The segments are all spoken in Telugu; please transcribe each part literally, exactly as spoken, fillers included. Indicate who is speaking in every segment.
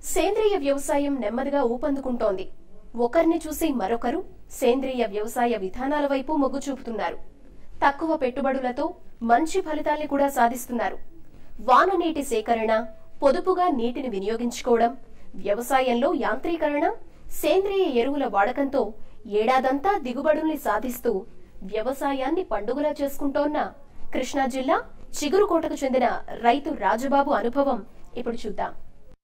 Speaker 1: సేంద్రియ వ్యవసాయం నెమ్మదిగా ఊపందుకుంటోంది. ఒకరిని చూసి మరొకరు సేంద్రియ వ్యవసాయ విధానాల వైపు మొగ్గు చూపుతున్నారు. తక్కువ పెట్టుబడులతో మంచి ఫలితాల్ని కూడా సాధిస్తున్నారు. వాన నీటి సేకరణ, పొదుపుగా నీటిని వినియోగించుకోవడం, వ్యవసాయంలో యాంత్రీకరణ, సేంద్రియ ఎరువుల వాడకంతో ఏడాదంతా దిగుబడుల్ని సాధిస్తూ వ్యవసాయాన్ని పండుగలా చేసుకుంటోన్న కృష్ణా జిల్లా చిగురుకోటకు చెందిన రైతు రాజబాబు అనుభవం ఇప్పుడు చూద్దాం.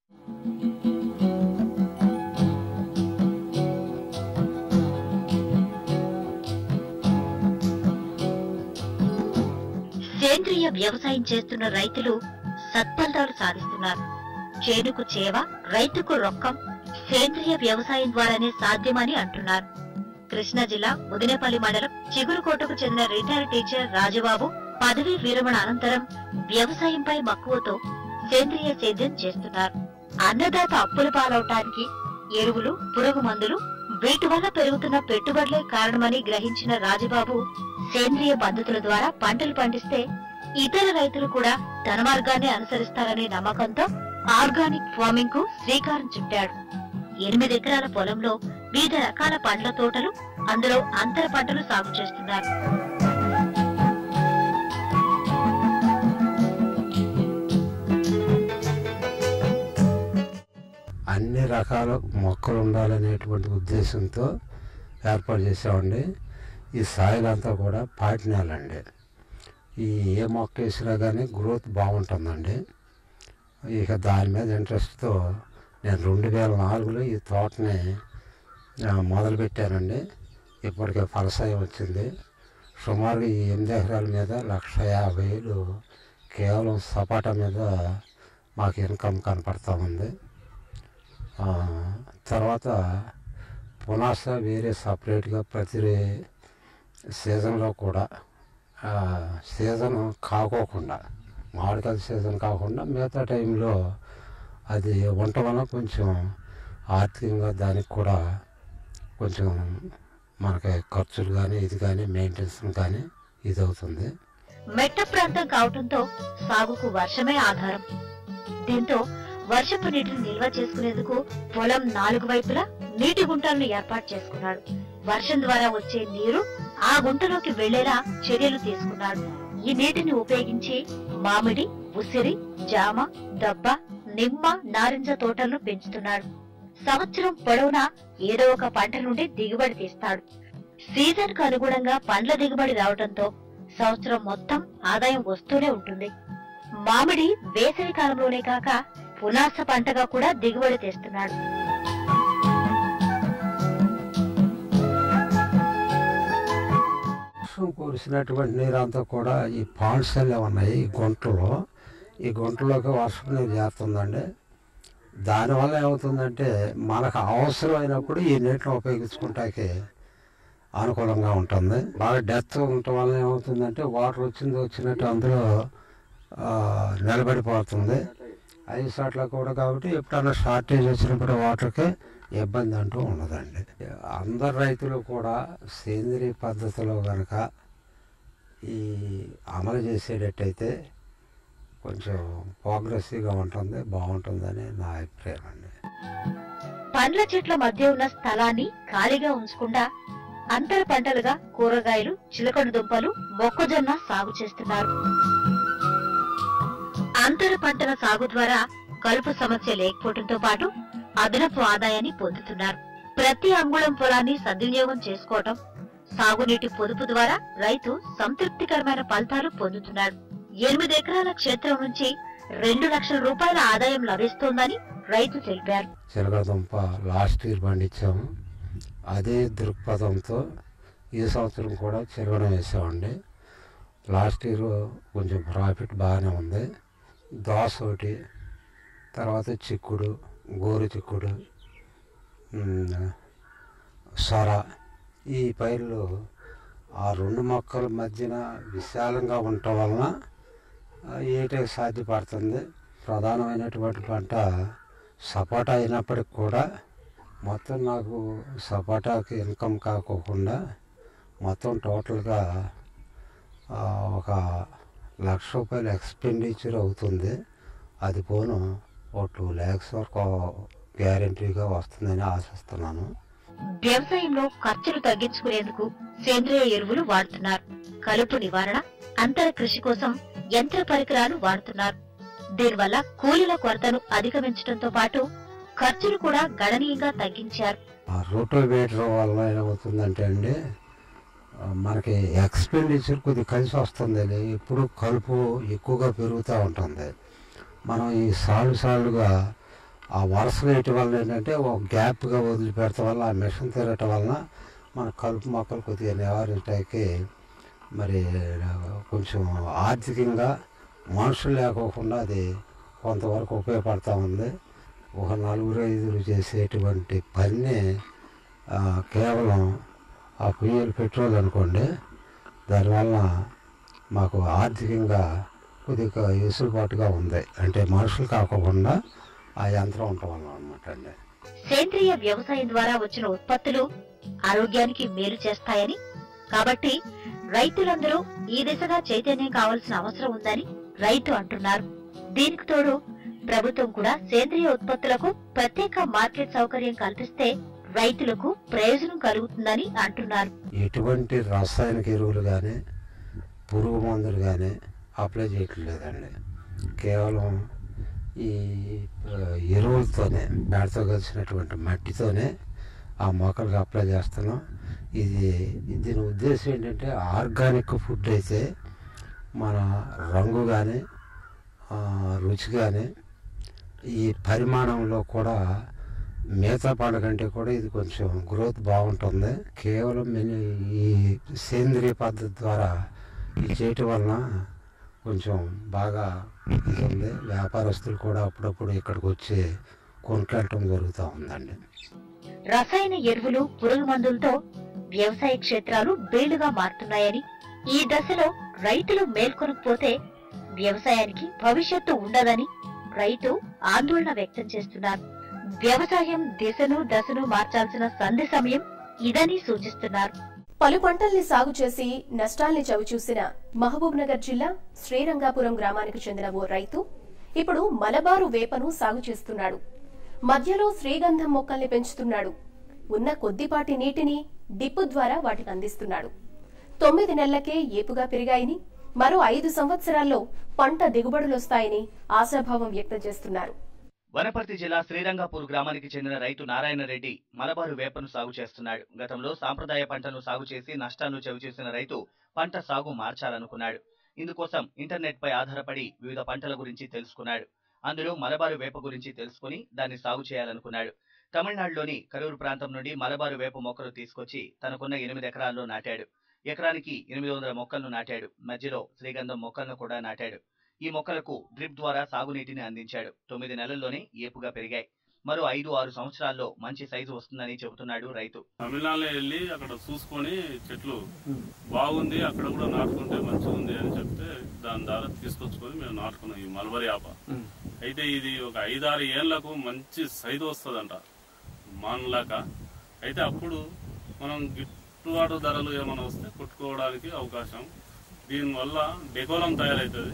Speaker 2: సేంద్రియ వ్యవసాయం చేస్తున్న రైతులు సత్ఫలితాలు సాధిస్తున్నారు. చేనుకు చేవ, రైతుకు రొక్కం సేంద్రియ వ్యవసాయం ద్వారానే సాధ్యమని అంటున్నారు. కృష్ణా జిల్లా ఉదినేపల్లి మండలం చిగురుకోటకు చెందిన రిటైర్డ్ టీచర్ రాజబాబు పదవీ విరమణ అనంతరం వ్యవసాయంపై మక్కువతో సేంద్రియ సేద్యం చేస్తున్నారు. అన్నదాత అప్పుల పాలవటానికి ఎరువులు, పురుగు మందులు వీటి వల్ల పెరుగుతున్న పెట్టుబడులే కారణమని గ్రహించిన రాజబాబు సేంద్రియ పద్ధతుల ద్వారా పంటలు పండిస్తే ఇతర రైతులు కూడా తన మార్గాన్ని అనుసరిస్తారనే నమ్మకంతో ఆర్గానిక్ ఫార్మింగ్ కు శ్రీకారం చుట్టాడు. ఎనిమిది ఎకరాల పొలంలో వివిధ రకాల పండ్ల తోటలు, అందులో అంతర పంటలు సాగు చేస్తున్నారు.
Speaker 3: అన్ని రకాల మొక్కలు ఉండాలనేటువంటి ఉద్దేశంతో ఏర్పాటు చేసామండి. ఈ సాయిల్ అంతా కూడా పాటినాలండి. ఈ ఏ మొక్క వేసినా కానీ గ్రోత్ బాగుంటుందండి. ఇక దాని మీద ఇంట్రెస్ట్తో నేను రెండు వేల నాలుగులో ఈ తోటని మొదలుపెట్టానండి. ఇప్పటికే ఫలసాయం వచ్చింది. సుమారుగా ఈ ఎనిమిది ఎకరాల మీద లక్ష యాభై వేలు కేవలం సపాటా మీద మాకు ఇన్కమ్ కనపడతా ఉంది. తర్వాత పునాస వేరే సపరేట్గా ప్రతి సీజన్లో కూడా సీజన్ కాకోకుండా, మామిడికాయల సీజన్ కాకుండా మిగతా టైంలో అది ఉండటం వల్ల కొంచెం ఆర్థికంగా దానికి కూడా కొంచెం మనకి ఖర్చులు కానీ ఇది కానీ మెయింటెనెన్స్ కానీ ఇది అవుతుంది.
Speaker 2: మెట్ట ప్రాంతం కావడంతో సాగుకు వర్షమే ఆధారం. దీంతో వర్షపు నీటిని నిల్వ చేసుకునేందుకు పొలం నాలుగు వైపులా నీటి గుంటలను ఏర్పాటు చేసుకున్నాడు. వర్షం ద్వారా వచ్చే నీరు ఆ గుంటలోకి వెళ్లేలా చర్యలు తీసుకున్నాడు. ఈ నీటిని ఉపయోగించి మామిడి, ఉసిరి, జామ, దబ్బ, నిమ్మ, నారింజ తోటలను పెంచుతున్నాడు. సంవత్సరం పొడవునా ఏదో ఒక పంట నుండి దిగుబడి తీస్తాడు. సీజన్ కు అనుగుణంగా పండ్ల దిగుబడి రావడంతో సంవత్సరం మొత్తం ఆదాయం వస్తూనే ఉంటుంది. మామిడి వేసవి కాలంలోనే కాక పునాస పంటగా కూడా దిగుబడి తెస్తున్నాడు.
Speaker 3: వర్షం కురిసినటువంటి నీరంతా కూడా ఈ పాండ్సెల్లో ఉన్నాయి. ఈ గుంటలో ఈ గుంటలోకి వర్షం నీరు చేరుతుందండి. దానివల్ల ఏమవుతుందంటే మనకు అవసరమైనప్పుడు ఈ నీటిని ఉపయోగించుకుంటానికి అనుకూలంగా ఉంటుంది. బాగా డెత్ ఉండటం వల్ల ఏమవుతుందంటే వాటర్ వచ్చింది వచ్చినట్టు అందులో నిలబడిపోతుంది. ఐదు సార్లు కూడా కాబట్టి ఎప్పుడన్నా షార్టేజ్ వచ్చినప్పుడు వాటర్కి ఇబ్బంది అంటూ ఉండదండి. అందరు రైతులు కూడా సేంద్రియ పద్ధతిలో కనుక ఈ అమలు చేసేటట్టయితే కొంచెం ప్రోగ్రెసివ్గా ఉంటుంది, బాగుంటుందని నా అభిప్రాయం అండి.
Speaker 2: పండ్ల చెట్ల మధ్య ఉన్న స్థలాన్ని ఖాళీగా ఉంచకుండా అంతర పంటలుగా కూరగాయలు, చిలకడ దుంపలు, మొక్కజొన్న సాగు చేస్తున్నారు. అంతర పంటల సాగు ద్వారా కలుపు సమస్య లేకపోవడంతో పాటు అదనపు ఆదాయాన్ని పొందుతున్నారు. ప్రతి అంగుళం పొలాన్ని సద్వినియోగం చేసుకోవటం, సాగునీటి పొదుపు ద్వారా రైతు సంతృప్తికరమైన ఫలితాలు పొందుతున్నాడు. ఎనిమిది ఎకరాల క్షేత్రం నుంచి రెండు లక్షల రూపాయల ఆదాయం లభిస్తోందని రైతు తెలిపారు.
Speaker 3: చిలకడ దుంప లాస్ట్ ఇయర్ పండించాము. అదే దృక్పథంతో ఈ సంవత్సరం కూడా చిలకడం వేసామండి. లాస్ట్ ఇయర్ కొంచెం ప్రాఫిట్ బాగానే ఉంది. దోస ఒకటి, తర్వాత చిక్కుడు, గోరు చిక్కుడు, సొర, ఈ పైర్లు ఆ రెండు మొక్కల మధ్యన విశాలంగా ఉండటం వలన ఏటకి సాధ్యపడుతుంది. ప్రధానమైనటువంటి పంట సపోటా అయినప్పటికి కూడా మొత్తం నాకు సపోటాకి ఇన్కమ్ కాకోకుండా మొత్తం టోటల్గా ఒక లక్ష రూపాయలు ఎక్స్పెండిచర్ అవుతుంది. అది పోను ఓ టూ ల్యాక్స్ వరకు గ్యారెంటీగా వస్తుందని ఆశిస్తున్నాను.
Speaker 2: వ్యవసాయంలో ఖర్చులు తగ్గించుకునేందుకు సేంద్రియ ఎరువులు వాడుతున్నారు. కలుపు నివారణ, అంతర కృషి కోసం యంత్ర పరికరాలు వాడుతున్నారు. దీనివల్ల కూలీల కొరతను అధిగమించడంతో పాటు ఖర్చులు కూడా గణనీయంగా తగ్గించారు.
Speaker 3: రోటోవేటర్ వల్ల ఏమవుతుందంటే అండి, మనకి ఎక్స్పెండిచర్ కొద్దిగా కలిసి వస్తుంది. ఇప్పుడు కలుపు ఎక్కువగా పెరుగుతూ ఉంటుంది. మనం ఈ సాలు సాలుగా ఆ వరుస వేయటం వల్ల ఏంటంటే ఒక గ్యాప్గా వదిలిపెడటం వల్ల ఆ మిషన్ తిరగటం వలన మన కలుపు మొక్కలు కొద్దిగా నివారించడానికి మరి కొంచెం ఆర్థికంగా మనుషులు లేకోకుండా అది కొంతవరకు ఉపయోగపడతా ఉంది. ఒక నలుగురు ఐదుగురు చేసేటువంటి పని కేవలం ఆ పిఎల్ పెట్రోల్ అనుకోండి, దానివల్ల మాకు ఆర్థికంగా కొద్దిగా వెసులుబాటుగా ఉంది. అంటే మనుషులు కాకుండా ఆ యంత్రం ఉండటం వల్ల అనమాట అండి.
Speaker 2: సేంద్రియ వ్యవసాయం ద్వారా వచ్చిన ఉత్పత్తులు ఆరోగ్యానికి మేలు చేస్తాయని, కాబట్టి రైతులందరూ ఈ దిశగా చైతన్యం కావాల్సిన అవసరం ఉందని రైతు అంటున్నారు. దీనికి తోడు ప్రభుత్వం కూడా సేంద్రియ ఉత్పత్తులకు ప్రత్యేక మార్కెట్ సౌకర్యం కల్పిస్తే రైతులకు ప్రయోజనం కలుగుతుందని అంటున్నారు.
Speaker 3: ఎటువంటి రసాయనిక ఎరువులు కానీ పురుగు మందులు కానీ అప్లై చేయట్లేదండి. కేవలం ఈ ఎరువులతోనే, పేడతో కలిసినటువంటి మట్టితోనే ఆ మొక్కలకు అప్లై చేస్తున్నాం. ఇది దీని ఉద్దేశం ఏంటంటే ఆర్గానిక్ ఫుడ్ అయితే మన రంగు కానీ రుచి కానీ ఈ పరిమాణంలో కూడా మిగతా పంట కంటే కూడా ఇది కొంచెం గ్రోత్ బాగుంటుంది. కేవలం ఈ సేంద్రియ పద్ధతి ద్వారా ఇది చేయటం వలన కొంచెం బాగా ఇది ఉంది. వ్యాపారస్తులు కూడా అప్పుడప్పుడు ఇక్కడికి వచ్చి కొనుక్కెళ్ళటం జరుగుతూ ఉందండి.
Speaker 2: రసాయన ఎరువులు, పురుగు మందులతో వ్యవసాయ క్షేత్రాలు బీళ్లుగా మారుతున్నాయని, ఈ దశలో రైతులు మేల్కొనకపోతే వ్యవసాయానికి భవిష్యత్తు ఉండదని రైతు ఆందోళన వ్యక్తం చేస్తున్నారు. వ్యవసాయం దిశను దశను మార్చాల్సిన సంధి సమయం ఇదని సూచిస్తున్నారు.
Speaker 1: పలు పంటల్ని సాగు చేసి నష్టాల్ని చవిచూసిన మహబూబ్ నగర్ జిల్లా శ్రీరంగాపురం గ్రామానికి చెందిన ఓ రైతు ఇప్పుడు మలబారు వేపను సాగు చేస్తున్నాడు. మధ్యలో శ్రీగంధం మొక్కల్ని పెంచుతున్నాడు. ఉన్న కొద్దిపాటి నీటిని డిప్పు ద్వారా వాటికి అందిస్తున్నాడు. తొమ్మిది నెలలకే ఏపుగా పెరిగాయని, మరో ఐదు సంవత్సరాల్లో పంట దిగుబడులొస్తాయని ఆశాభావం వ్యక్తం చేస్తున్నారు.
Speaker 4: వనపర్తి జిల్లా శ్రీరంగపూర్ గ్రామానికి చెందిన రైతు నారాయణ రెడ్డి మలబారు వేపను సాగు చేస్తున్నాడు. గతంలో సాంప్రదాయ పంటను సాగు చేసి నష్టాలను చవిచూసిన రైతు పంట సాగు మార్చాలనుకున్నాడు. ఇందుకోసం ఇంటర్నెట్ పై ఆధారపడి వివిధ పంటల గురించి తెలుసుకున్నాడు. అందులో మలబారు వేప గురించి తెలుసుకుని దాన్ని సాగు చేయాలనుకున్నాడు. తమిళనాడులోని కరూరు ప్రాంతం నుండి మలబారు వేప మొక్కలు తీసుకొచ్చి తనకున్న ఎనిమిది ఎకరాల్లో నాటాడు. ఎకరానికి ఎనిమిది వందల మొక్కలను నాటాడు. మధ్యలో శ్రీగంధం మొక్కలను కూడా నాటాడు. ఈ మొక్కలకు డ్రిప్ ద్వారా సాగునీటిని అందించాడు. తొమ్మిది నెలల్లోనే ఏపుగా పెరిగాయి. మరో ఐదు ఆరు సంవత్సరాల్లో మంచి సైజు వస్తుందని చెబుతున్నాడు రైతు.
Speaker 5: తమిళనాడులో వెళ్ళి అక్కడ చూసుకొని చెట్లు బాగుంది, అక్కడ కూడా నాటుకుంటే మంచిగా ఉంది అని చెప్తే దాని ద్వారా తీసుకొచ్చుకొని మేము నాటుకున్నాం ఈ మల్బరీ ఆప. అయితే ఇది ఒక ఐదారు ఏళ్లకు మంచి సైజు వస్తుందంట మానలాక. అయితే అప్పుడు మనం గిట్టుబాటు ధరలు ఏమైనా వస్తే కొట్టుకోవడానికి అవకాశం. దీనివల్ల డెకోలం తయారవుతుంది,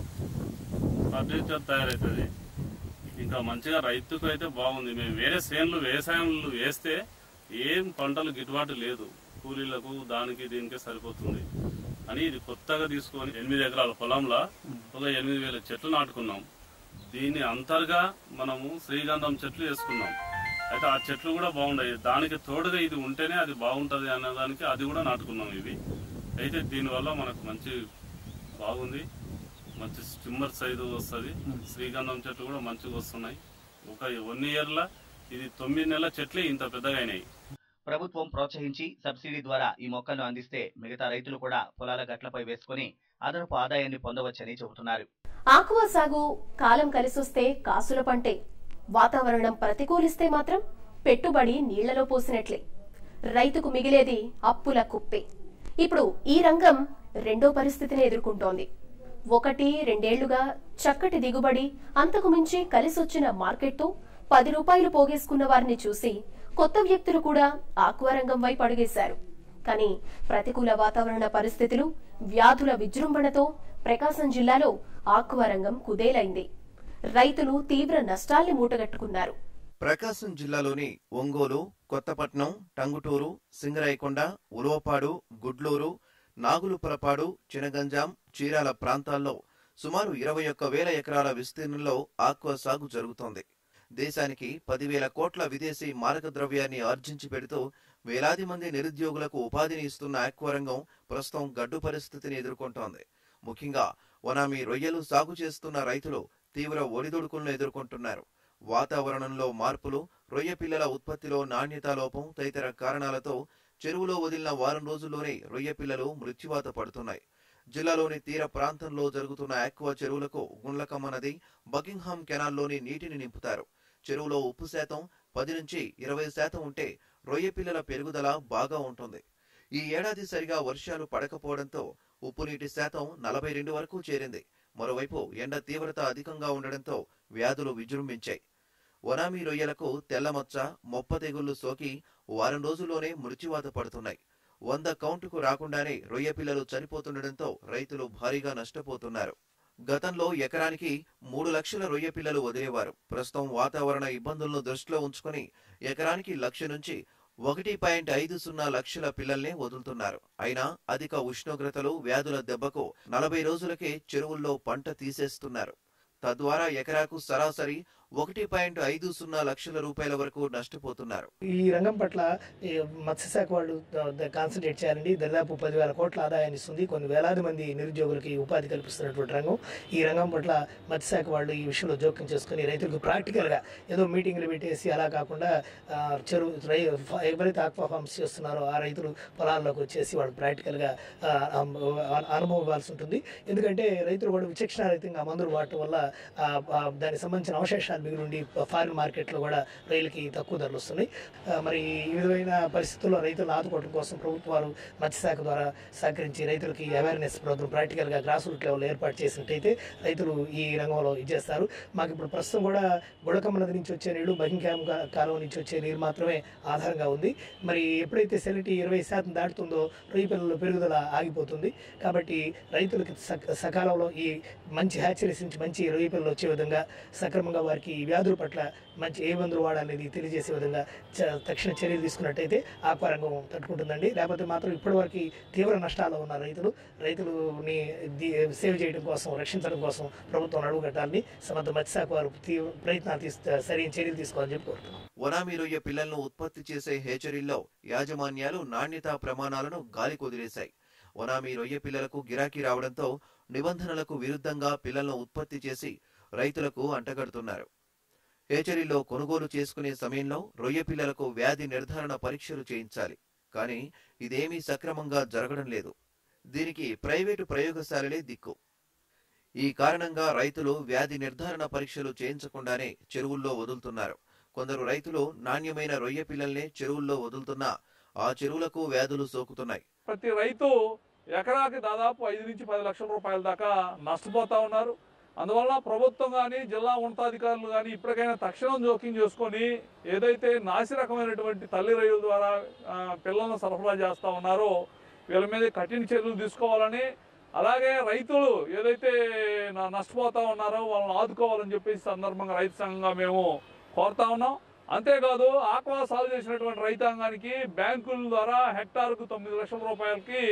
Speaker 5: ఫర్నిచర్ తయారవుతుంది. ఇంకా మంచిగా రైతుకు అయితే బాగుంది. మేము వేరే శ్రేణులు వ్యవసాయంలో వేస్తే ఏం పంటలు గిట్టుబాటు లేదు, కూలీలకు దానికి దీనికి సరిపోతుంది అని ఇది కొత్తగా తీసుకొని ఎనిమిది ఎకరాల పొలంలో ఒక ఎనిమిది వేల చెట్లు నాటుకున్నాం. దీన్ని అంతర్గా మనము శ్రీగంధం చెట్లు వేసుకున్నాం. అయితే ఆ చెట్లు కూడా బాగుంటాయి. దానికి తోడుగా ఇది ఉంటేనే అది బాగుంటది అనేదానికి అది కూడా నాటుకున్నాం ఇవి. అయితే దీనివల్ల మనకు మంచి బాగుంది, మంచి స్టిమ్మర్ సైజు వస్తుంది. శ్రీగంధం చెట్లు కూడా మంచిగా వస్తున్నాయి. ఒక వన్ ఇయర్ లా ఇది తొమ్మిది నెలల చెట్లే ఇంత పెద్దగా అయినాయి.
Speaker 4: ప్రభుత్వం ప్రోత్సహించి సబ్సిడీ ద్వారా ఈ మొక్కలను అందిస్తే మిగతా రైతులు కూడా పొలాల గట్లపై వేసుకుని అదనపు ఆదాయాన్ని పొందవచ్చని చెబుతున్నారు.
Speaker 1: ఆకువా సాగు కాలం కలిసొస్తే కాసుల పంటే, వాతావరణం ప్రతికూలిస్తే మాత్రం పెట్టుబడి నీళ్లలో పోసినట్లే. రైతుకు మిగిలేది అప్పుల కుప్పే. ఇప్పుడు ఈ రంగం రెండో పరిస్థితిని ఎదుర్కొంటోంది. ఒకటి రెండేళ్లుగా చక్కటి దిగుబడి, అంతకు మించి కలిసొచ్చిన మార్కెట్తో పది రూపాయలు పోగేసుకున్న వారిని చూసి కొత్త వ్యక్తులు కూడా ఆక్వా రంగం వైపు అడుగేశారు. కానీ ప్రతికూల వాతావరణ పరిస్థితులు, వ్యాధుల విజృంభణతో ప్రకాశం జిల్లాలో ఆక్వా రంగం కుదేలైంది. రైతులు తీవ్ర నష్టాల్ని మూటగట్టుకున్నారు.
Speaker 6: ప్రకాశం జిల్లాలోని ఒంగోలు, కొత్తపట్నం, టంగుటూరు, సింగరాయకొండ, ఉలవపాడు, గుడ్లూరు, నాగులుపురపాడు, చినగంజాం, చీరాల ప్రాంతాల్లో సుమారు ఇరవై ఒక్క వేల ఎకరాల విస్తీర్ణంలో ఆక్వా సాగు జరుగుతోంది. దేశానికి పదివేల కోట్ల విదేశీ మారక ద్రవ్యాన్ని ఆర్జించి పెడుతూ వేలాది మంది నిరుద్యోగులకు ఉపాధిని ఇస్తున్న ఆక్వా రంగం ప్రస్తుతం గడ్డు పరిస్థితిని ఎదుర్కొంటోంది. ముఖ్యంగా వనామీ రొయ్యలు సాగు చేస్తున్న రైతులు తీవ్ర ఒడిదుడుకులను ఎదుర్కొంటున్నారు. వాతావరణంలో మార్పులు, రొయ్య పిల్లల ఉత్పత్తిలో నాణ్యతా లోపం తదితర కారణాలతో చెరువులో వదిలిన వారం రోజుల్లోనే రొయ్య పిల్లలు మృత్యువాత పడుతున్నాయి. జిల్లాలోని తీర ప్రాంతంలో జరుగుతున్న ఆక్వా చెరువులకు గుండ్లకమ్మ నది, బకింగ్హామ్ కెనాల్లోని నీటిని నింపుతారు. చెరువులో ఉప్పు శాతం పది నుంచి ఇరవై శాతం ఉంటే రొయ్య పిల్లల పెరుగుదల బాగా ఉంటుంది. ఈ ఏడాది సరిగా వర్షాలు పడకపోవడంతో ఉప్పు నీటి శాతం నలభై రెండు వరకు చేరింది. మరోవైపు ఎండ తీవ్రత అధికంగా ఉండడంతో వ్యాధులు విజృంభించాయి. వనామీ రొయ్యలకు తెల్లమచ్చ, మొప్ప తెగుళ్లు సోకి వారం రోజుల్లోనే మృత్యువాత పడుతున్నాయి. వంద కౌంటుకు రాకుండానే రొయ్య పిల్లలు చనిపోతుండటంతో రైతులు భారీగా నష్టపోతున్నారు. గతంలో ఎకరానికి మూడు లక్షల రొయ్య పిల్లలు వదిలేవారు. ప్రస్తుతం వాతావరణ ఇబ్బందులను దృష్టిలో ఉంచుకుని ఎకరానికి లక్ష నుంచి ఒకటి పాయింట్ ఐదు సున్నా లక్షల పిల్లల్నే వదులుతున్నారు. అయినా అధిక ఉష్ణోగ్రతలు, వ్యాధుల దెబ్బకు నలభై రోజులకే చెరువుల్లో పంట తీసేస్తున్నారు. తద్వారా ఎకరాకు సరాసరి ఒకటి పాయింట్ ఐదు సున్నా లక్షల రూపాయల వరకు నష్టపోతున్నారు.
Speaker 7: ఈ రంగం పట్ల మత్స్యశాఖ వాళ్ళు కాన్సన్ట్రేట్ చేయాలండి. దాదాపు పదివేల కోట్ల ఆదాయాన్ని ఇస్తుంది. కొన్ని వేలాది మంది నిరుద్యోగులకి ఉపాధి కల్పిస్తున్నటువంటి రంగం. ఈ రంగం పట్ల మత్స్యశాఖ వాళ్ళు ఈ విషయంలో జోక్యం చేసుకుని రైతులకు ప్రాక్టికల్గా ఏదో మీటింగ్లు పెట్టేసి అలా కాకుండా చెరువు ఎవరైతే ఆక్వా ఫార్మ్స్ చేస్తున్నారో ఆ రైతులు పొలాల్లోకి వచ్చేసి వాళ్ళు ప్రాక్టికల్గా అనుభవం ఇవ్వాల్సి ఉంటుంది. ఎందుకంటే రైతులు కూడా విచక్షణారహితంగా మందులు వాడటం వల్ల దానికి సంబంధించిన అవశేషాలు మిగిలిండి ఫారిన్ మార్కెట్లో కూడా రైలుకి తక్కువ ధరలు వస్తున్నాయి. మరి ఈ విధమైన పరిస్థితుల్లో రైతులను ఆదుకోవడం కోసం ప్రభుత్వాలు మత్స్యశాఖ ద్వారా సహకరించి రైతులకి అవేర్నెస్ ప్రోగ్రామ్ ప్రాక్టికల్గా గ్రాస్ రూట్ లెవెల్ ఏర్పాటు చేసినట్టయితే రైతులు ఈ రంగంలో ఇచ్చేస్తారు. మాకు ఇప్పుడు ప్రస్తుతం కూడా గుడకమ్మ నది నుంచి వచ్చే నీళ్లు, బకింగ్హామ్ కాలువ నుంచి వచ్చే నీరు మాత్రమే ఆధారంగా ఉంది. మరి ఎప్పుడైతే సెలిటీ ఇరవై శాతం దాటుతుందో రొయ్య పిల్లల పెరుగుదల ఆగిపోతుంది. కాబట్టి రైతులకి సకాలంలో ఈ మంచి హ్యాచరీస్ నుంచి మంచి రొయ్య పిల్లలు వచ్చే విధంగా సక్రమంగా వారికి ఈ వ్యాధుల పట్ల మంచి ఏ మందులు వాడాలనేది తెలియజేసే విధంగా తక్షణ చర్యలు తీసుకున్నట్టయితే ఆక్వా రంగం తట్టుకుంటుందండి. లేకపోతే మాత్రం ఇప్పటివరకు తీవ్ర నష్టాల్లో ఉన్న రైతులు రైతులని సేవ్ చేయడం కోసం, రక్షించడం కోసం ప్రభుత్వం అడుగు కట్టాలని సమర్థ మత్స్యశాఖ వారు ప్రయత్నాలు తీసు సరైన చర్యలు తీసుకోవాలని చెప్పి కోరుతున్నాం.
Speaker 6: వనామీ రొయ్య పిల్లలను ఉత్పత్తి చేసే హేచరీల్లో యాజమాన్యాలు నాణ్యతా ప్రమాణాలను గాలి కుదిరేశాయి. వనామీ రొయ్య పిల్లలకు గిరాకీ రావడంతో నిబంధనలకు విరుద్ధంగా పిల్లలను ఉత్పత్తి చేసి రైతులకు అంటగడుతున్నారు. హేచరీలో కొనుగోలు చేసుకునే సమయంలో రొయ్య పిల్లలకు వ్యాధి నిర్ధారణ పరీక్షలు చేయించాలి. కానీ ఇదేమీ సక్రమంగా జరగడం లేదు. దీనికి ప్రైవేటు ప్రయోగశాలలే దిక్కు. ఈ కారణంగా రైతులు వ్యాధి నిర్ధారణ పరీక్షలు చేయించకుండానే చెరువుల్లో వదులుతున్నారు. కొందరు రైతులు నాణ్యమైన రొయ్య పిల్లల్నే చెరువుల్లో వదులుతున్నా ఆ చెరువులకు వ్యాధులు సోకుతున్నాయి.
Speaker 8: ప్రతి రైతు ఎకరాకి దాదాపు ఐదు నుంచి పది లక్షల రూపాయల దాకా నష్టపోతా ఉన్నారు. అందువల్ల ప్రభుత్వం కానీ, జిల్లా ఉన్నతాధికారులు కానీ ఇప్పటికైనా తక్షణం జోక్యం చేసుకొని ఏదైతే నాసి రకమైనటువంటి తల్లి రొయ్యల ద్వారా పిల్లలను సరఫరా చేస్తూ ఉన్నారో వీళ్ళ మీద కఠిన చర్యలు తీసుకోవాలని, అలాగే రైతులు ఏదైతే నష్టపోతా ఉన్నారో వాళ్ళని ఆదుకోవాలని చెప్పేసి సందర్భంగా రైతు సంఘంగా మేము కోరుతా ఉన్నాం. అంతేకాదు ఆక్వా సాగు చేసినటువంటి రైతాంగానికి బ్యాంకుల ద్వారా హెక్టార్కు తొమ్మిది లక్షల రూపాయలకి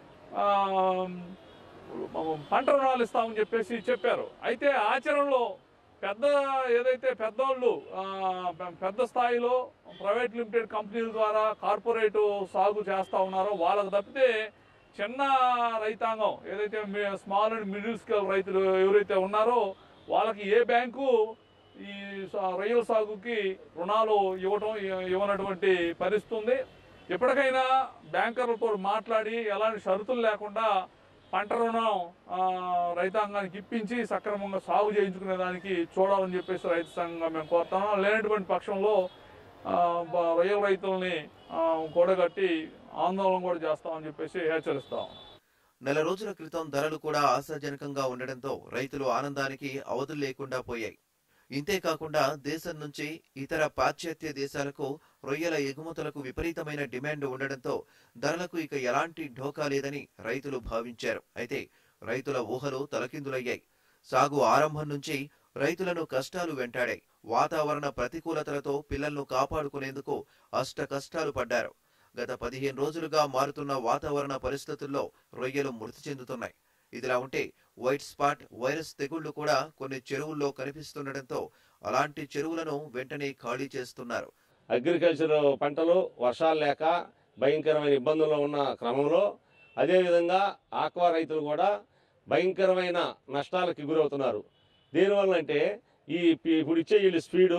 Speaker 8: పంట రుణాలు ఇస్తామని చెప్పేసి చెప్పారు. అయితే ఆచరణలో పెద్ద ఏదైతే పెద్దోళ్ళు పెద్ద స్థాయిలో ప్రైవేట్ లిమిటెడ్ కంపెనీల ద్వారా కార్పొరేట్ సాగు చేస్తూ ఉన్నారో వాళ్ళకు తప్పితే చిన్న రైతాంగం ఏదైతే స్మాల్ అండ్ మిడిల్ స్కేల్ రైతులు ఎవరైతే ఉన్నారో వాళ్ళకి ఏ బ్యాంకు ఈ రొయ్యల సాగుకి రుణాలు ఇవ్వటం ఇవ్వనటువంటి పరిస్థితి ఉంది. ఎప్పటికైనా బ్యాంకర్లతో మాట్లాడి ఎలాంటి షరతులు లేకుండా పంట రుణం రైతాంగానికి ఇప్పించి సక్రమంగా సాగు చేయించుకునే దానికి చూడాలని చెప్పేసి రైతు సంఘంగా మేము కోరుతాం. లేనటువంటి పక్షంలో రొయ్యల రైతుల్ని కూడగట్టి ఆందోళన కూడా చేస్తామని చెప్పేసి హెచ్చరిస్తాం.
Speaker 6: నెల రోజుల క్రితం ధరలు కూడా ఆశాజనకంగా ఉండడంతో రైతులు ఆనందానికి అవధులు లేకుండా పోయాయి. ఇంతేకాకుండా దేశం నుంచి ఇతర పాశ్చాత్య దేశాలకు రొయ్యల ఎగుమతులకు విపరీతమైన డిమాండ్ ఉండడంతో ధరలకు ఇక ఎలాంటి ఢోకా లేదని రైతులు భావించారు. అయితే రైతుల ఊహలు తలకిందులయ్యాయి. సాగు ఆరంభం నుంచి రైతులను కష్టాలు వెంటాడాయి. వాతావరణ ప్రతికూలతలతో పిల్లలను కాపాడుకునేందుకు అష్ట కష్టాలు పడ్డారు. గత పదిహేను రోజులుగా మారుతున్న వాతావరణ పరిస్థితుల్లో రొయ్యలు మృతి చెందుతున్నాయి. ఇదిలా ఉంటే వైట్ స్పాట్ వైరస్ తెగుళ్లు కూడా కొన్ని చెరువుల్లో కనిపిస్తుండటంతో అలాంటి చెరువులను వెంటనే ఖాళీ చేస్తున్నారు.
Speaker 9: అగ్రికల్చర్ పంటలు వర్షాలు లేక భయంకరమైన ఇబ్బందుల్లో ఉన్న క్రమంలో అదేవిధంగా ఆక్వా రైతులు కూడా భయంకరమైన నష్టాలకు గురవుతున్నారు. దీనివల్ల అంటే ఈ ఇప్పుడు ఇచ్చే వీళ్ళు స్పీడు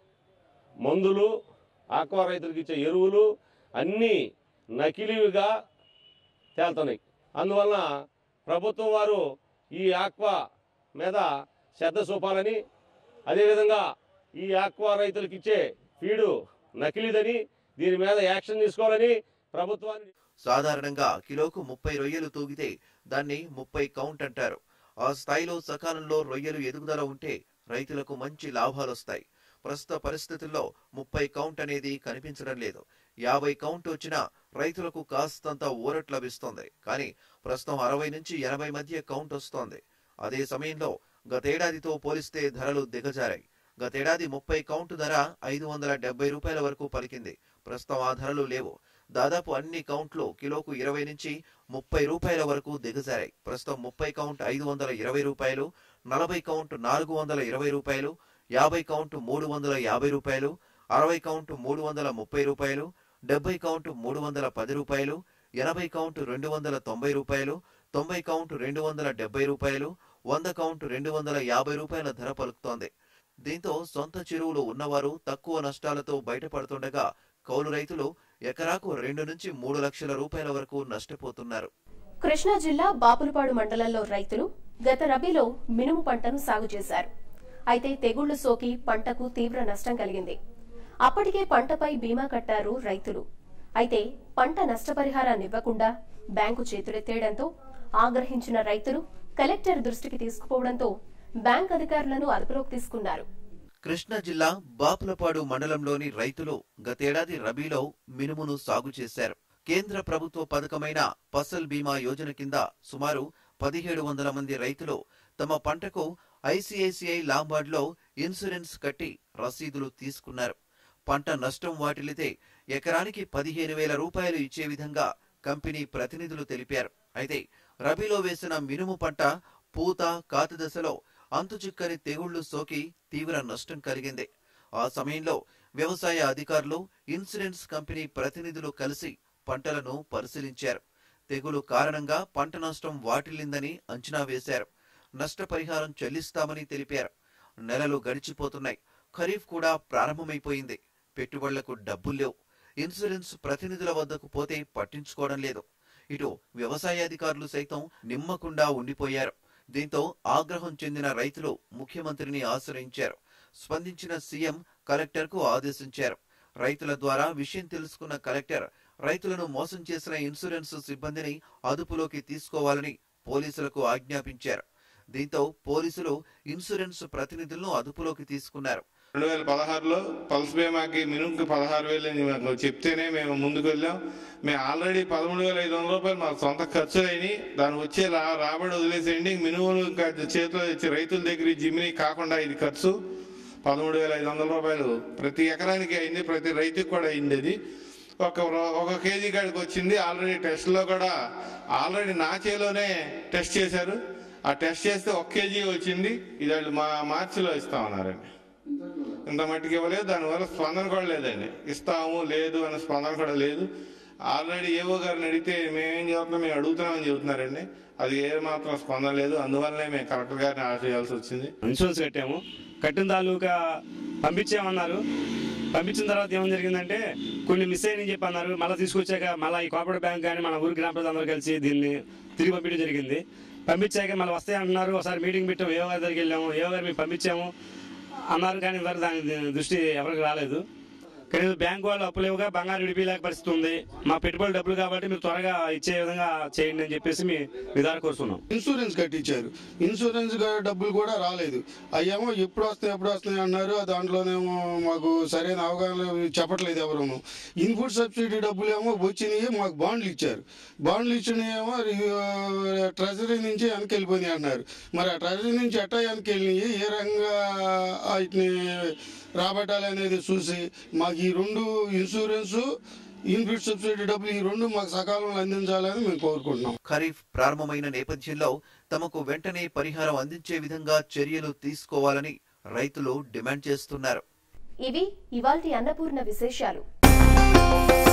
Speaker 9: మందులు ఆక్వా రైతులకు ఇచ్చే ఎరువులు అన్నీ నకిలీవిగా తేలుతున్నాయి. అందువలన ప్రభుత్వం వారు ఈ ఆక్వా మీద శ్రద్ధ చూపాలని, అదేవిధంగా ఈ ఆక్వా రైతులకు ఇచ్చే ఫీడు నకిలీదని దీని మీద యాక్షన్ తీసుకోవాలని ప్రభుత్వాన్ని.
Speaker 6: సాధారణంగా కిలోకు ముప్పై రొయ్యలు తూగితే దాన్ని ముప్పై కౌంట్ అంటారు. ఆ స్థాయిలో సకాలంలో రొయ్యలు ఎదుగుదల ఉంటే రైతులకు మంచి లాభాలొస్తాయి. ప్రస్తుత పరిస్థితుల్లో ముప్పై కౌంట్ అనేది కనిపించడం లేదు. యాభై కౌంట్ వచ్చినా రైతులకు కాస్తంత ఊరట్ లభిస్తోంది. కానీ ప్రస్తుతం అరవై నుంచి ఎనభై మధ్య కౌంట్ వస్తోంది. అదే సమయంలో గతేడాదితో పోలిస్తే ధరలు దిగజారాయి. గతేడాది ముప్పై కౌంట్ ధర ఐదు వందల డెబ్బై రూపాయల వరకు పలికింది. ప్రస్తుతం ఆ ధరలు లేవు. దాదాపు అన్ని కౌంట్లు కిలోకు ఇరవై నుంచి ముప్పై రూపాయల వరకు దిగజారాయి. ప్రస్తుతం ముప్పై కౌంట్ ఐదు వందల ఇరవై రూపాయలు, నలభై కౌంట్ నాలుగు వందల ఇరవై రూపాయలు, యాభై కౌంట్ మూడు వందల యాభై రూపాయలు, అరవై కౌంట్ మూడు వందల ముప్పై రూపాయలు, డెబ్బై కౌంట్ మూడు వందల పది రూపాయలు, ఎనభై కౌంట్ రెండు వందల తొంభై రూపాయలు, తొంభై కౌంట్ రెండు వందల డెబ్బై రూపాయలు, వంద కౌంట్ రెండు వందల యాభై రూపాయల ధర పలుకుతోంది. దీంతో సొంత చెరువులు ఉన్నవారు తక్కువ నష్టాలతో బయటపడుతుండగా కౌలు రైతులు ఎకరాకు రెండు నుంచి మూడు లక్షల రూపాయల వరకు నష్టపోతున్నారు.
Speaker 1: కృష్ణా జిల్లా బాపులపాడు మండలంలో రైతులు గత రబీలో మినుము పంటను సాగు చేశారు. అయితే తెగుళ్లు సోకి పంటకు తీవ్ర నష్టం కలిగింది. అప్పటికే పంటపై బీమా కట్టారు రైతులు. అయితే పంట నష్టపరిహారాన్ని ఇవ్వకుండా బ్యాంకు చేతులెత్తేయడంతో ఆగ్రహించిన రైతులు కలెక్టర్ దృష్టికి తీసుకుపోవడంతో బ్యాంక్ అధికారులను అదుపులోకి తీసుకున్నారు.
Speaker 6: కృష్ణా జిల్లా బాపులపాడు మండలంలోని రైతులు గతేడాది రబీలో మినుమును సాగు చేశారు. కేంద్ర ప్రభుత్వ పథకమైన ఫసల్ బీమా యోజన కింద సుమారు పదిహేడు వందల మంది రైతులు తమ పంటకు ఐసిఐసిఐ లాంబార్డ్లో ఇన్సూరెన్స్ కట్టి రసీదులు తీసుకున్నారు. పంట నష్టం వాటిల్లితే ఎకరానికి పదిహేను వేల రూపాయలు ఇచ్చే విధంగా కంపెనీ ప్రతినిధులు తెలిపారు. అయితే రబీలో వేసిన మినుము పంట పూత కాత దశలో అంతుచిక్కని తెగుళ్లు సోకి తీవ్ర నష్టం కలిగింది. ఆ సమయంలో వ్యవసాయ అధికారులు, ఇన్సూరెన్స్ కంపెనీ ప్రతినిధులు కలిసి పంటలను పరిశీలించారు. తెగులు కారణంగా పంట నష్టం వాటిల్లిందని అంచనా వేశారు. నష్టపరిహారం చెల్లిస్తామని తెలిపారు. నెలలు గడిచిపోతున్నాయి. ఖరీఫ్ కూడా ప్రారంభమైపోయింది. పెట్టుబడులకు డబ్బుల్లేవు. ఇన్సూరెన్స్ ప్రతినిధుల వద్దకు పోతే పట్టించుకోవడం లేదు. ఇటు వ్యవసాయ అధికారులు సైతం నిమ్మకుండా ఉండిపోయారు. దీంతో ఆగ్రహం చెందిన రైతులు ముఖ్యమంత్రిని ఆశ్రయించారు. స్పందించిన సీఎం కలెక్టర్కు ఆదేశించారు. రైతుల ద్వారా విషయం తెలుసుకున్న కలెక్టర్ రైతులను మోసం చేసిన ఇన్సూరెన్స్ సిబ్బందిని అదుపులోకి తీసుకోవాలని పోలీసులకు ఆజ్ఞాపించారు. దీంతో పోలీసులు ఇన్సూరెన్స్ ప్రతినిధులను అదుపులోకి తీసుకున్నారు.
Speaker 10: రెండు వేల పదహారులో పల్స్ బీమాకి మినుముకి పదహారు వేలు చెప్తేనే మేము ముందుకు వెళ్ళాం. మేము ఆల్రెడీ పదమూడు వేల ఐదు వందల రూపాయలు మాకు సొంత ఖర్చులు అయినాయి. దాని వచ్చే రాబడి వదిలేసేయండి. మినుములు చేతిలో ఇచ్చి రైతుల దగ్గర జిమ్ని కాకుండా ఇది ఖర్చు పదమూడు వేల ఐదు వందల రూపాయలు ప్రతి ఎకరానికి అయింది. ప్రతి రైతుకి కూడా అయింది. అది ఒక ఒక కేజీ కాడికి వచ్చింది. ఆల్రెడీ టెస్ట్లో కూడా ఆల్రెడీ నా చేలోనే టెస్ట్ చేశారు. ఆ టెస్ట్ చేస్తే ఒక కేజీ వచ్చింది. ఇది వాళ్ళు మా మార్చిలో ఇస్తామన్నారండి. ఇంత మట్టికి ఇవ్వలేదు. దానివల్ల స్పందన కూడా లేదండి. ఇస్తాము లేదు అనే స్పందన కూడా లేదు. ఆల్రెడీ ఏవో గారిని అడిగితే మేమేం చెబుతున్నాం, మేము అడుగుతున్నామని చెబుతున్నారండి. అది ఏ మాత్రం స్పందన లేదు. అందువల్లనే మేము కలెక్టర్ గారిని ఆశ్రయాల్సి వచ్చింది.
Speaker 9: ఇన్సూరెన్స్ కట్టాము. కట్టిన తాలూకా పంపించామన్నారు. పంపించిన తర్వాత ఏమని జరిగిందంటే కొన్ని మిస్ అయ్యని చెప్పి అన్నారు. మళ్ళీ తీసుకొచ్చాక మళ్ళీ ఈ కోఆపరేటివ్ బ్యాంక్ కానీ మన ఊరి గ్రామ ప్రజలందరూ కలిసి దీన్ని తిరిగి పంపించడం జరిగింది. పంపించాక మళ్ళీ వస్తాయి అంటున్నారు. ఒకసారి మీటింగ్ పెట్టాము. ఏవో గారి దగ్గరికి వెళ్ళాము. ఏవో గారు మేము పంపించాము అన్నారు. కానీ ఇంతవరకు దాని దృష్టి ఎవరికి రాలేదు. కానీ బ్యాంకు వాళ్ళు అప్పులేవుగా బంగారు విడిపిలేక పరిస్థితి ఉంది. మా పెట్టుబడి డబ్బులు కాబట్టి మీరు త్వరగా ఇచ్చే విధంగా చేయండి అని చెప్పేసి మీ విధానం కోరుతున్నాం.
Speaker 11: ఇన్సూరెన్స్ కట్టించారు, ఇన్సూరెన్స్ డబ్బులు కూడా రాలేదు. అయ్యేమో ఎప్పుడు వస్తాయి ఎప్పుడు వస్తాయి అన్నారు. దాంట్లోనేమో మాకు సరైన అవగాహన చెప్పట్లేదు ఎవరేమో. ఇన్పుట్ సబ్సిడీ డబ్బులు ఏమో వచ్చినాయి, మాకు బాండ్లు ఇచ్చారు. బాండ్లు ఇచ్చినాయేమో ట్రెజరీ నుంచి వెనక్కి వెళ్ళిపోయినాయి అన్నారు. మరి ఆ ట్రెజరీ నుంచి ఎట్టా వెనక్కి వెళ్ళినాయి, ఏ రకంగా వాటిని రాబట్టాలి అనేది చూసి మాకు ఈ రెండు ఇన్సూరెన్స్ ఇన్పుట్ సబ్సిడీ డబ్బులు ఈ రెండు మాకు సకాలంలో అందించాలని మేము కోరుకుంటున్నాం.
Speaker 6: ఖరీఫ్ ప్రారంభమైన నేపథ్యంలో తమకు వెంటనే పరిహారం అందించే విధంగా చర్యలు తీసుకోవాలని రైతులు డిమాండ్ చేస్తున్నారు.
Speaker 1: ఇవి ఇవాల్టి అన్నపూర్ణ విశేషాలు.